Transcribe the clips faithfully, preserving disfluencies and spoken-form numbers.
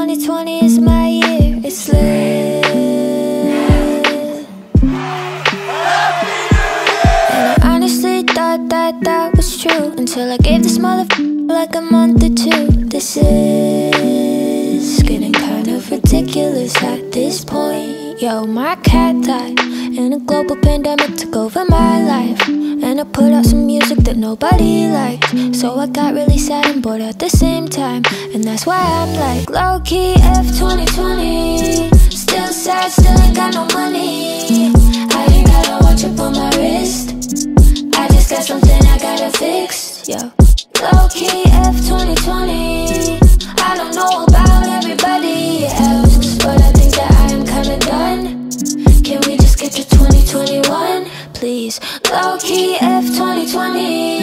twenty twenty is my year, it's lit. And I honestly thought that that was true until I gave this motherfucker like a month or two. This is getting kind of ridiculous at this point. Yo, my cat died and a global pandemic took over my life, and I put out some music that nobody liked, so I got really sad and bored at the same time. And that's why I'm like, low-key F twenty twenty. Still sad, still ain't got no money. I ain't got a watch up on my wrist. I just got something I gotta fix, yo. Low-key F twenty twenty. I don't know about everybody else, but I think that I am kinda done. Can we just get to twenty twenty-one, please? Low-key F twenty twenty.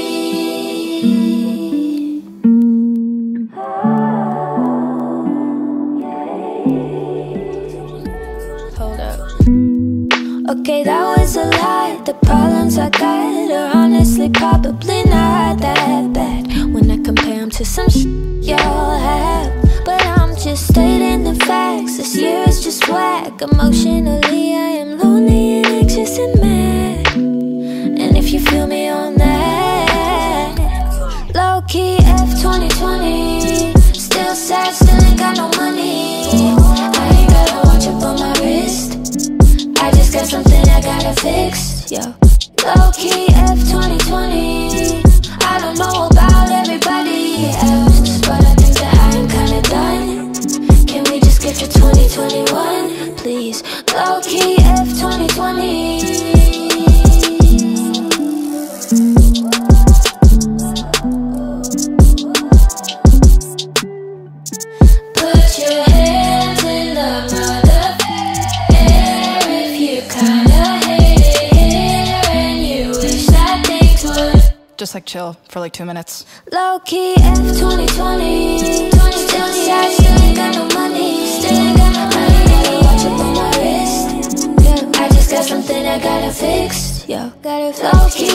Hold up. Okay, that was a lie. The problems I got are honestly probably not that bad when I compare them to some shit y'all have. But I'm just stating the facts. This year is just whack. Emotionally, I am lonely and anxious and mad. And if you feel me on that, low-key F twenty twenty. Still sad, still ain't got no money. I ain't got a watch up on my wrist. I just got something I gotta fix, yo. Low-key F twenty twenty. I don't know about everybody else, but I think that I am kinda done. Can we just get to twenty twenty-one, please? Low-key F twenty twenty. Put your hands in the mother air if you kinda hate it here and you wish that things would Just like chill for like two minutes. low-key F twenty twenty. Still sad, still ain't got no money. Still ain't got no money. Gotta watch up on my wrist. Yeah, I just got something I gotta fix. Yo, gotta low-key